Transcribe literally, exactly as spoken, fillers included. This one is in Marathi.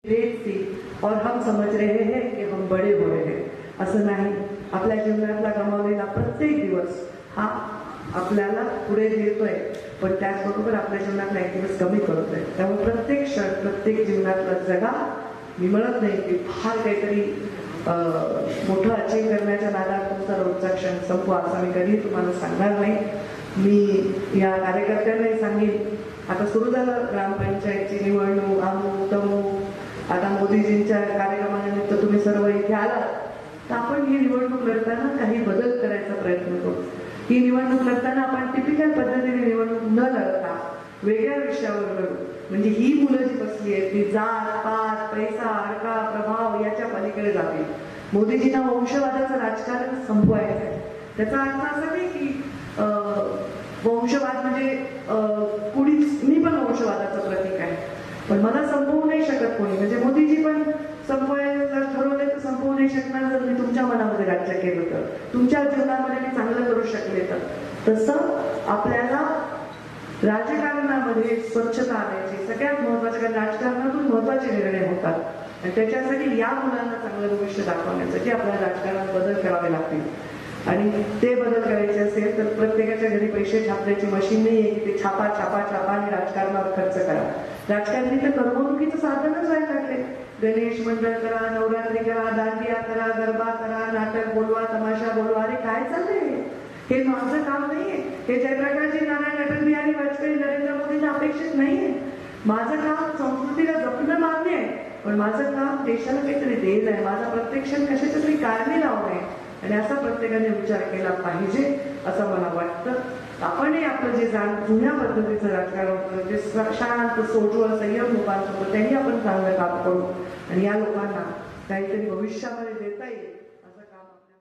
रेट थी और हम समझ रहे हैं कि हम बड़े हो रहे हैं। असं नाही, आपल्या जीवनातला गमावलेला प्रत्येक दिवस हा आपल्याला पुढे नेतोय, पण त्याचबरोबर आपल्या जीवनातला एक दिवस कमी करतोय। त्यामुळे प्रत्येक क्षण प्रत्येक जीवनातला जगा मी म्हणत नाही की फार काहीतरी मोठं अचीव करण्याच्या नादात तुमचा रोजचा क्षण संपवा, असं मी कधी तुम्हाला सांगणार नाही। मी या कार्यकर्त्यांनाही सांगेन, आता सुरू झालं ग्रामपंचायतची निवडणूक, अमुक तमुक, आता मोदीजींच्या कार्यक्रमानिमित्त तुम्ही सर्व इथे आलात, तर आपण ही निवडणूक लढताना काही बदल करायचा प्रयत्न करू। ही निवडणूक लढताना आपण टिपिकल पद्धतीने निवडणूक न लढता वेगळ्या विषयावर लढू। म्हणजे ही मुलं जी बसली आहेत ती जात पात पैसा अडका प्रभाव याच्या पलीकडे जातील। मोदीजींना वंशवादाचं राजकारण संपवायचं आहे। त्याचा अर्थ असा नाही की वंशवाद म्हणजे कुणीच, मी पण वंशवादाचं प्रतीक आहे, पण मला संपवू नाही शकत कोणी। म्हणजे मोदीजी पण संपवायला जर ठरवले तर संपवू नाही शकणार जर मी तुमच्या मनामध्ये राज्य केलं तर, तुमच्या जीवनामध्ये मी चांगलं करू शकले तर। तसं आपल्याला राजकारणामध्ये स्वच्छता आणायची सगळ्यात महत्वाचं, कारण राजकारणातून महत्वाचे निर्णय होतात आणि त्याच्यासाठी या मुलांना चांगलं भविष्य दाखवण्यासाठी आपल्याला राजकारणात बदल करावे लागतील। आणि ते बदल करायचे असेल तर प्रत्येकाच्या घरी पैसे छापण्याची मशीन नाही आहे की ते छापा छापा छापा आणि राजकारणावर खर्च करा। राजकारणी तर करमणुकीचं साधनच व्हायला लागले। गणेश मंडळ करा, नवरात्री करा, दांडिया करा, गरबा करा, नाटक बोलवा, तमाशा बोलवा। अरे काय चाललंय? हे माझं काम नाहीये, हे जयप्रकाशजी नारायण अटल बिहारी वाजपेयी नरेंद्र मोदींना अपेक्षित नाहीये। माझं काम संस्कृतीला जपणं मान्य आहे, पण माझं काम देशाला काहीतरी देणं आहे। माझा प्रत्येक क्षण कशाच्या तरी कारणी लावणं आहे आणि असा प्रत्येकाने विचार केला पाहिजे असं मला वाटतं। आपणही आपलं जे जाण जुन्या पद्धतीचं राजकारण होतं, जे शांत सोजवळ संयम लोकांचं होतं, त्यांनी आपण चांगलं काम करू आणि या लोकांना काहीतरी भविष्यामध्ये देता येईल असं काम